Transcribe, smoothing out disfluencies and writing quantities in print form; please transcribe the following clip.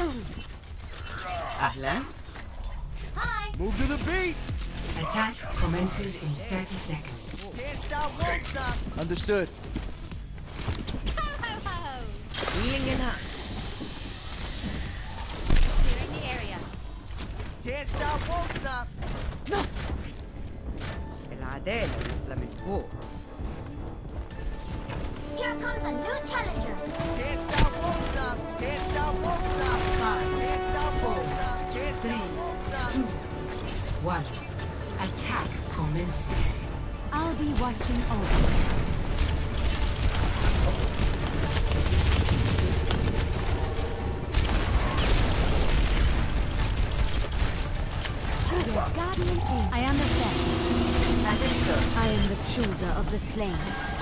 Ahlan. Hi. Move to the beat. Attack commences in 30 seconds. Can't stop, won't stop. Understood. Ho ho ho. Healing up. Clearing the area. Can't stop, won't stop. العدالة نازلة من فوق. Here comes a new challenger. Can't stop, won't stop. Can't stop, won't stop. Can't stop, won't stop. Can't stop, won't stop. 2, 1. Attack commences. I'll be watching over. Guardian angel. I understand. Understood. I am the chooser of the slain.